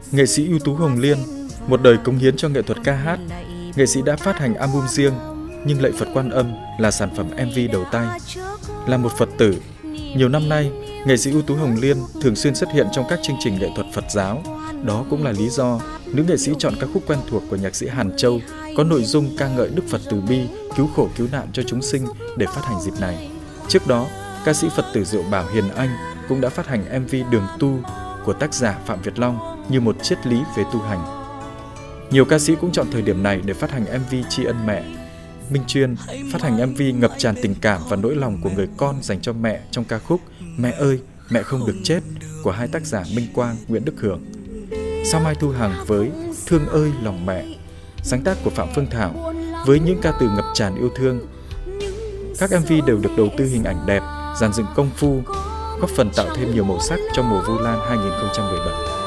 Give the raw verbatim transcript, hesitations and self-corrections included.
Nghệ sĩ ưu tú Hồng Liên, một đời cống hiến cho nghệ thuật ca hát, nghệ sĩ đã phát hành album riêng, nhưng Lạy Phật Quan Âm là sản phẩm em vê đầu tay. Là một Phật tử, nhiều năm nay, nghệ sĩ ưu tú Hồng Liên thường xuyên xuất hiện trong các chương trình nghệ thuật Phật giáo. Đó cũng là lý do nữ nghệ sĩ chọn các khúc quen thuộc của nhạc sĩ Hàn Châu có nội dung ca ngợi Đức Phật từ bi, cứu khổ cứu nạn cho chúng sinh để phát hành dịp này. Trước đó, ca sĩ Phật tử Diệu Bảo Hiền Anh cũng đã phát hành em vê Đường Tu của tác giả Phạm Việt Long như một triết lý về tu hành. Nhiều ca sĩ cũng chọn thời điểm này để phát hành em vê tri ân mẹ. Minh Chuyên phát hành em vê ngập tràn tình cảm và nỗi lòng của người con dành cho mẹ trong ca khúc Mẹ ơi, mẹ không được chết của hai tác giả Minh Quang, Nguyễn Đức Hưởng. Sao Mai Thu Hằng với Thương ơi lòng mẹ, sáng tác của Phạm Phương Thảo với những ca từ ngập tràn yêu thương. Các em vê đều được đầu tư hình ảnh đẹp, dàn dựng công phu, góp phần tạo thêm nhiều màu sắc cho mùa Vu Lan hai nghìn không trăm mười bảy.